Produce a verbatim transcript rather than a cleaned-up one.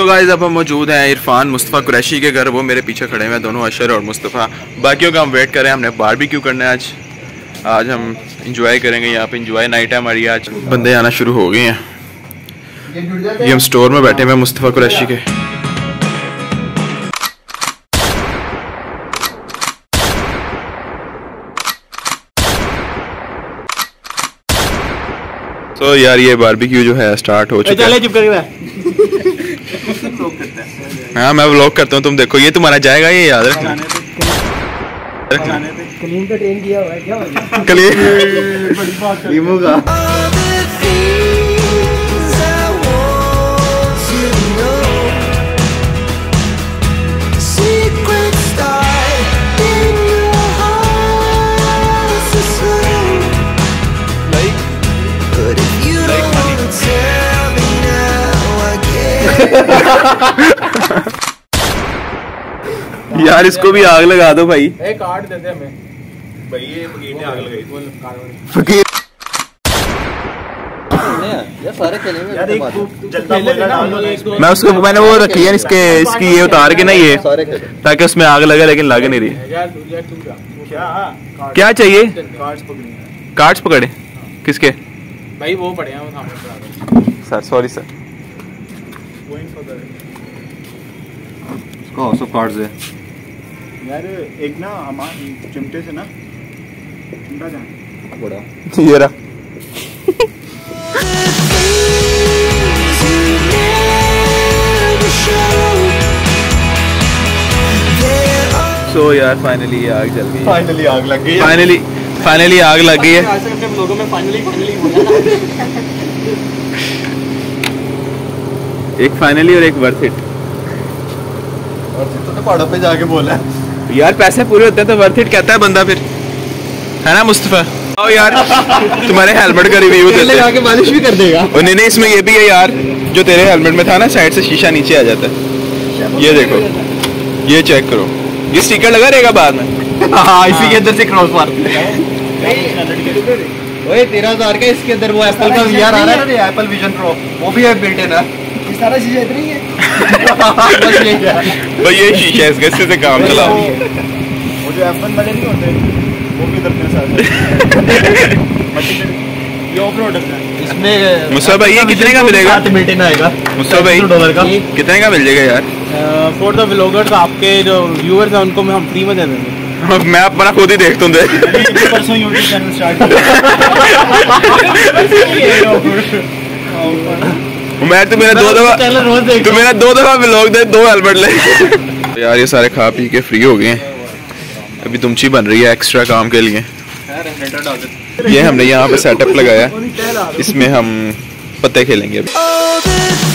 So guys अब हम मौजूद हैं इरफान मुस्तफ़ा कुरैशी के घर। वो मेरे पीछे खड़े हैं दोनों, अशर और मुस्तफ़ा। बाकियों का हम वेट कर रहे हैं। हमने बारबेक्यू करना है आज। आज हम इंजॉय करेंगे यहाँ पे। इंजॉय नाइट है हमारी आज। बंदे आना शुरू हो गए हैं। ये हम स्टोर में बैठे हुए मुस्तफ़ा कुरैशी के। तो यार ये बारबेक्यू जो है स्टार्ट हो चुका है। हाँ मैं व्लॉग करता हूँ, तुम देखो। ये तुम्हारा जाएगा, ये याद रखना। कलीम का ट्रेन किया हुआ है क्या? कलीम का यार इसको भी आग लगा दो भाई। एक कार्ड दे दे हमें भाई। ये फकीर ने आग लगाई। फकीर यार सारे खेलेंगे यार। एक जलता हुआ मैं उसको मैंने वो रखी है इसके इसकी ये उतार के ना ये, ताकि उसमें आग लगे, लेकिन लग नहीं रही। क्या क्या चाहिए? कार्ड्स पकड़े। कार्ड्स पकड़े? किसके भाई? वो पड़े हैं वो सामने। Sir sorry sir. कौन सा कार्ड्स है यार? एक ना हमारे चिमटे से ना चिमटा जाए बड़ा ये रहा। सो so, यार फाइनली आग जल गई। फाइनली आग लग गई। फाइनली फाइनली आग लग गई है। लोगों में फाइनली फाइनली एक फाइनली और एक वर्थ इट। और तो पहाड़ों पे जाके बोला यार पैसे पूरे होते हैं तो वर्थ इट कहता है बंदा फिर, है ना मुस्तफा? आओ यार तुम्हारे हेलमेट का रिव्यू देते जाके मालिश भी कर देगा। और नहीं नहीं इसमें ये भी है यार, जो तेरे हेलमेट में था ना साइड से शीशा नीचे आ जाता है। ये देखो, ये चेक करो, ये स्टिकर लगा रहेगा बाद में। हाँ इसी के अंदर से क्रॉस मार। ओए तेरह हजार का इसके अंदर वो एप्पल का वीआर आ रहा है ना, एप्पल विजन प्रो, वो भी है बिल्ट इन है। ये सारा शीशा इतना ही है। बस ये क्या भाई ये शीशा इसके इससे से काम चलाओ। वो जो एप्पल वाले नहीं होते वो भी इधर मेरे साथ ये ऑफ रोडर है। इसमें मुस्तफा भाई ये कितने का मिलेगा? बिल्ट इन आएगा मुस्तफा भाई डॉलर का। कितने का मिल जाएगा यार? फॉर द व्लॉगर्स, आपके जो व्यूअर्स हैं उनको हम फ्री में दे देंगे। मैं अपना खुद ही देखता हूँ। परसों यूट्यूब चैनल स्टार्ट मैं तो मेरा दो दफा तो मेरा दो दफा व्लॉग दे, दो हेलमेट ले। यार ये सारे खा पी के फ्री हो गए हैं। अभी तुमची बन रही है एक्स्ट्रा काम के लिए। ये हमने यहाँ पे सेटअप लगाया, इसमें हम पत्ते खेलेंगे अभी।